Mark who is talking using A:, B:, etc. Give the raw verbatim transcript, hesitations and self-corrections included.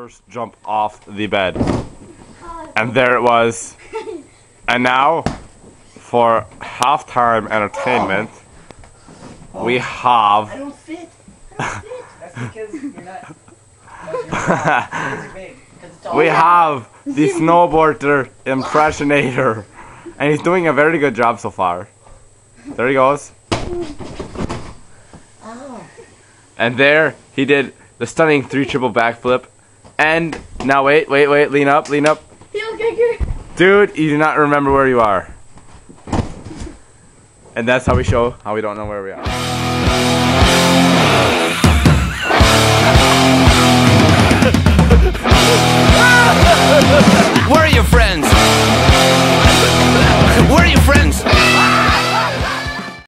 A: first jump off the bed. And there it was. And now, for halftime entertainment, we have...
B: I don't fit. I don't fit. That's because you're not... Because you're big.
A: We have the snowboarder impressionator. And he's doing a very good job so far. There he goes. And there, he did the stunning three triple backflip. And now wait, wait, wait, lean up, lean up. Dude, you do not remember where you are. And that's how we show how we don't know where we are.
C: Where are your friends? Where are your friends?